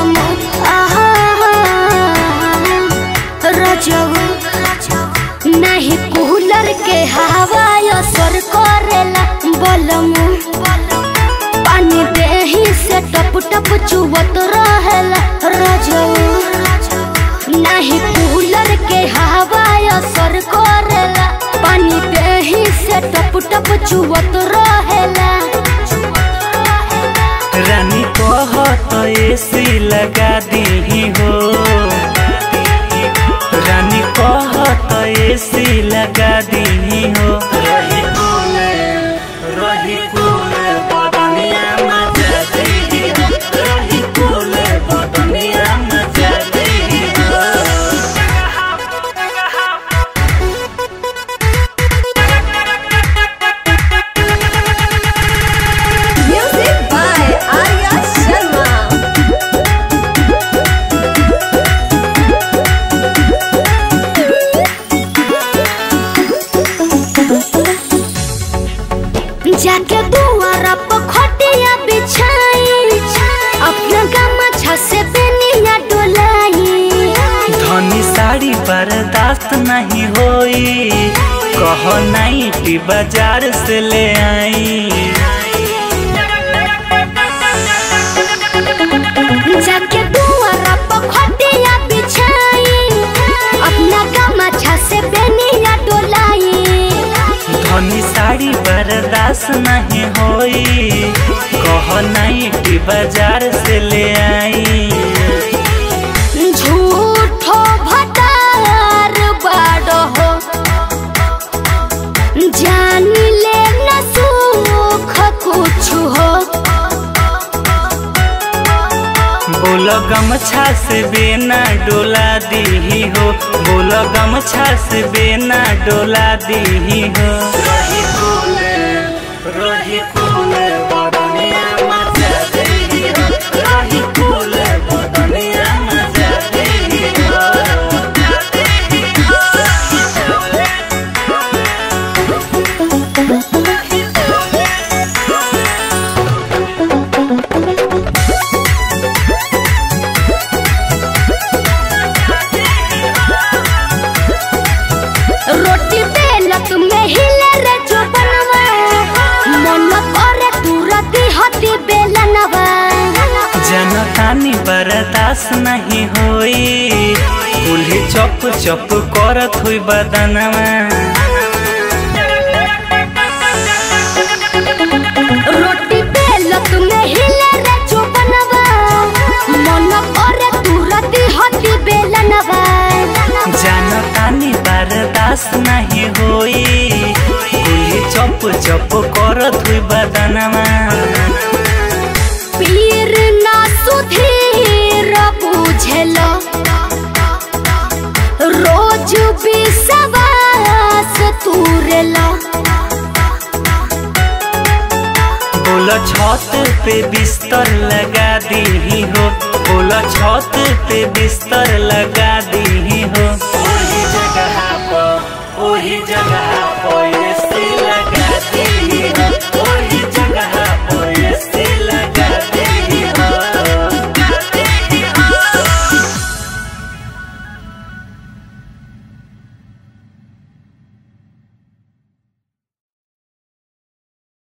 नहीं कूलर के हवा असर करेला बलमु पानी देही से टप टप चुवत रहेला रजऊ नहीं कूलर के हवा असर करेला पानी देही से टप टप चुवत रहेला। रानी कहत एसी लगा दी हो, रानी कहत एसी लगा दी हो। रही कूले बदनिया मचा दी हो, रही कूले बदनिया मचा दी हो। Music by Arya Sharma। जाके दुआरा पर खटिया बिछाई अपना गमछा से बेनिया डोलाई। धनी साड़ी बर्दाश्त नहीं होई, कहो नहीं कि बाजार से ले आई। जाके दुआरा पर खटिया बिछाई अपना गमछा से बेनिया डोलाई। धनी साड़ी बर्दाश्त नहीं होई, कहो नहीं कि बाजार से ले आई। झूठो भटार बाड़ो हो जान ले न सुख कुछ हो। बोलो गमछा से बेना डोला दी हो, बोलो गमछा से बेना डोला दी हो। रही कूले बदनिया मचा दी हो, रही कूले बदनिया मचा दी हो। रोटी बेलत में हिले रे जो बनवा मन करे तुरती हती बेलनवा। जनतानी बर्दाश्त नहीं होई, कुल्ही चप चप करत हुई बदनवा। रोटी बेलत में हिले रे जो बनवा मन करे तुरती हती बेलनवा। जनतानी बर्दाश्त नहीं होई, कुल्ही चप चप करत हुई बदनवा। पीर ना सुधीर बुझेलो रोज विश्वास तुरेलो। बोला छत पे बिस्तर लगा दी हो, बोला छत पे बिस्तर लगा दी हो। ओही जगह पर